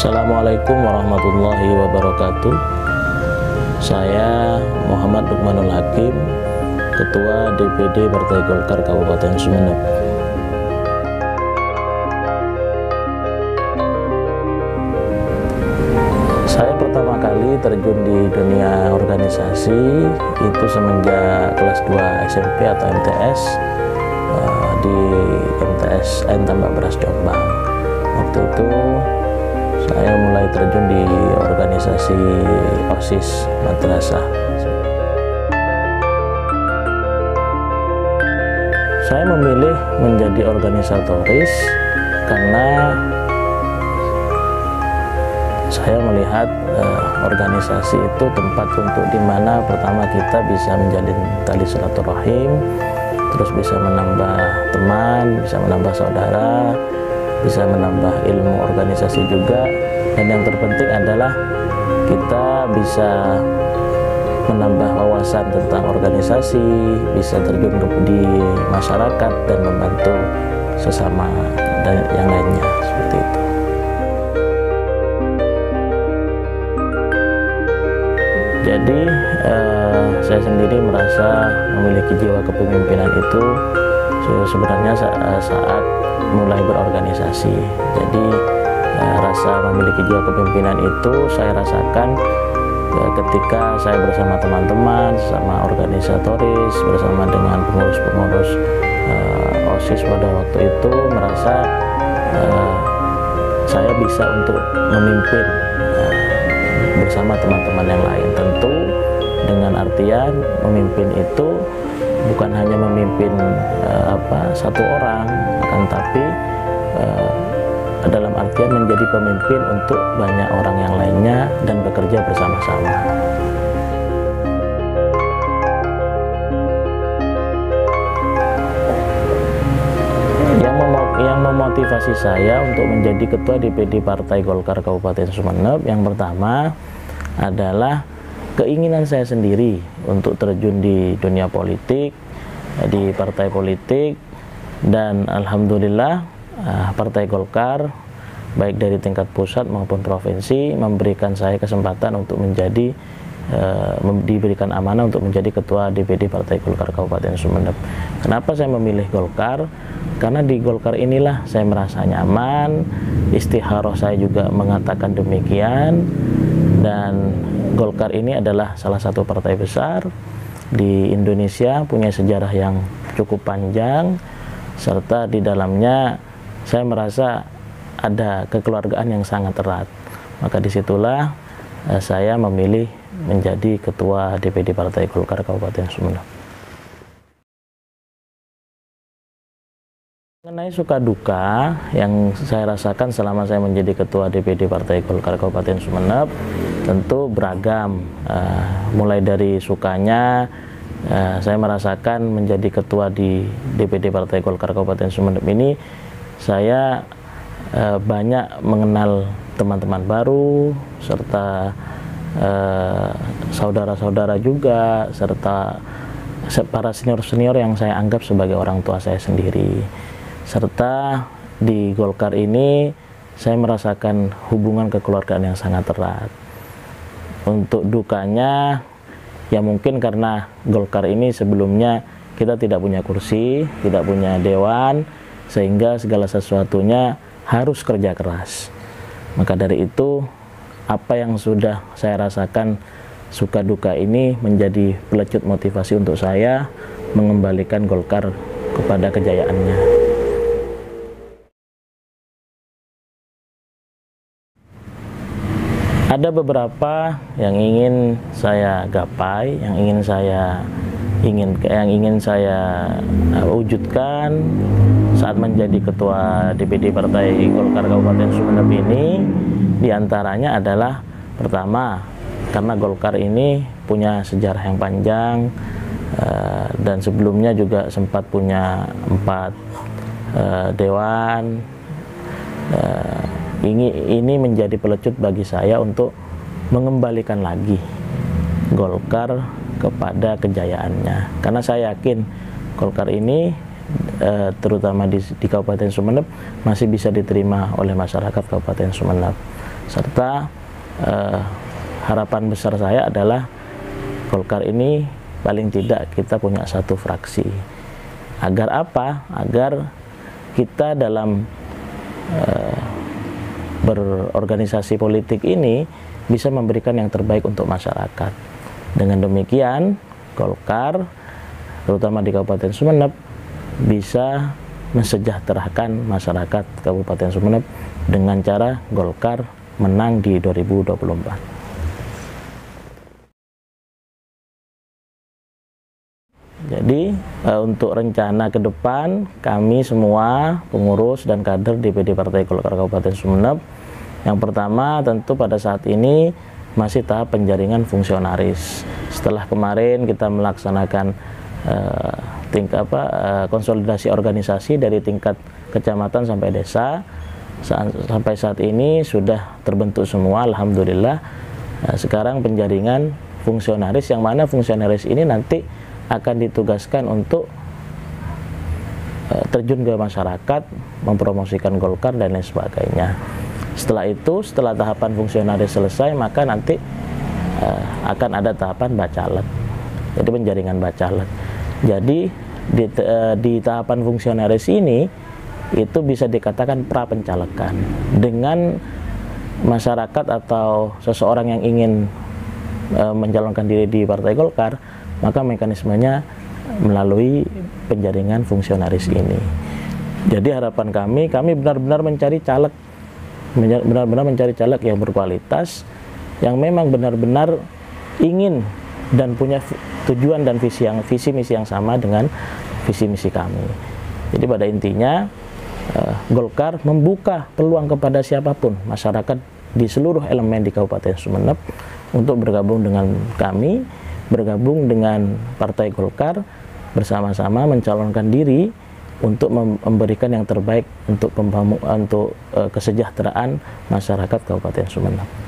Assalamualaikum warahmatullahi wabarakatuh. Saya Muhammad Lukmanul Hakim, Ketua DPD Partai Golkar Kabupaten Sumeneb. Saya pertama kali terjun di dunia organisasi itu semenjak kelas 2 SMP atau MTS di MTSN Tambak Beras Jombang. Waktu itu saya mulai terjun di organisasi OSIS madrasah. Saya memilih menjadi organisatoris karena saya melihat organisasi itu tempat untuk dimana pertama kita bisa menjalin tali silaturahim, terus bisa menambah teman, bisa menambah saudara, bisa menambah ilmu organisasi juga, dan yang terpenting adalah kita bisa menambah wawasan tentang organisasi, bisa terjun di masyarakat dan membantu sesama dan yang lainnya, seperti itu. Jadi saya sendiri merasa memiliki jiwa kepemimpinan itu sebenarnya saat mulai berorganisasi. Jadi rasa memiliki jiwa kepemimpinan itu saya rasakan ketika saya bersama teman-teman, sama organisatoris, bersama dengan pengurus-pengurus OSIS pada waktu itu, merasa saya bisa untuk memimpin bersama teman-teman yang lain. Tentu dengan artian memimpin itu bukan hanya memimpin satu orang, akan tapi dalam artian menjadi pemimpin untuk banyak orang yang lainnya dan bekerja bersama-sama. Yang memotivasi saya untuk menjadi ketua DPD Partai Golkar Kabupaten Sumeneb, yang pertama adalah keinginan saya sendiri untuk terjun di dunia politik, di partai politik, dan alhamdulillah Partai Golkar baik dari tingkat pusat maupun provinsi memberikan saya kesempatan untuk menjadi diberikan amanah untuk menjadi ketua DPD Partai Golkar Kabupaten Sumeneb. Kenapa saya memilih Golkar? Karena di Golkar inilah saya merasa nyaman, istikharah saya juga mengatakan demikian, dan Golkar ini adalah salah satu partai besar di Indonesia, punya sejarah yang cukup panjang, serta di dalamnya saya merasa ada kekeluargaan yang sangat erat. Maka disitulah saya memilih menjadi ketua DPD Partai Golkar Kabupaten Sumeneb. Mengenai suka duka yang saya rasakan selama saya menjadi ketua DPD Partai Golkar Kabupaten Sumeneb tentu beragam. Mulai dari sukanya, saya merasakan menjadi ketua di DPD Partai Golkar Kabupaten Sumeneb ini, saya banyak mengenal teman-teman baru, serta saudara-saudara juga, serta para senior-senior yang saya anggap sebagai orang tua saya sendiri. Serta di Golkar ini saya merasakan hubungan kekeluargaan yang sangat erat. Untuk dukanya, ya mungkin karena Golkar ini sebelumnya kita tidak punya kursi, tidak punya dewan, sehingga segala sesuatunya harus kerja keras. Maka dari itu, apa yang sudah saya rasakan suka duka ini menjadi pelecut motivasi untuk saya mengembalikan Golkar kepada kejayaannya. Ada beberapa yang ingin saya gapai, yang ingin saya wujudkan saat menjadi ketua DPD Partai Golkar Kabupaten Sumeneb ini. Di antaranya adalah pertama, karena Golkar ini punya sejarah yang panjang, dan sebelumnya juga sempat punya 4 dewan. Ini menjadi pelecut bagi saya untuk mengembalikan lagi Golkar kepada kejayaannya, karena saya yakin Golkar ini terutama di Kabupaten Sumeneb masih bisa diterima oleh masyarakat Kabupaten Sumeneb. serta harapan besar saya adalah Golkar ini paling tidak kita punya satu fraksi. Agar apa? Agar kita dalam berorganisasi politik ini bisa memberikan yang terbaik untuk masyarakat. Dengan demikian, Golkar, terutama di Kabupaten Sumeneb, bisa mensejahterakan masyarakat Kabupaten Sumeneb dengan cara Golkar menang di 2024. Jadi untuk rencana ke depan, kami semua pengurus dan kader DPD Partai Golkar Kabupaten Sumeneb, yang pertama tentu pada saat ini masih tahap penjaringan fungsionaris. Setelah kemarin kita melaksanakan konsolidasi organisasi dari tingkat kecamatan sampai desa, sampai saat ini sudah terbentuk semua, alhamdulillah. Sekarang penjaringan fungsionaris, yang mana fungsionaris ini nanti akan ditugaskan untuk terjun ke masyarakat, mempromosikan Golkar dan lain sebagainya. Setelah itu, setelah tahapan fungsionaris selesai, maka nanti akan ada tahapan bacalek, jadi penjaringan bacalek. Jadi di tahapan fungsionaris ini itu bisa dikatakan pra pencalekan. Dengan masyarakat atau seseorang yang ingin mencalonkan diri di Partai Golkar, maka mekanismenya melalui penjaringan fungsionaris ini. Jadi harapan kami benar-benar mencari caleg, yang berkualitas, yang memang benar-benar ingin dan punya tujuan dan visi misi yang sama dengan visi misi kami. Jadi pada intinya Golkar membuka peluang kepada siapapun masyarakat di seluruh elemen di Kabupaten Sumeneb untuk bergabung dengan kami, bergabung dengan Partai Golkar, bersama-sama mencalonkan diri untuk memberikan yang terbaik untuk kesejahteraan masyarakat Kabupaten Sumeneb.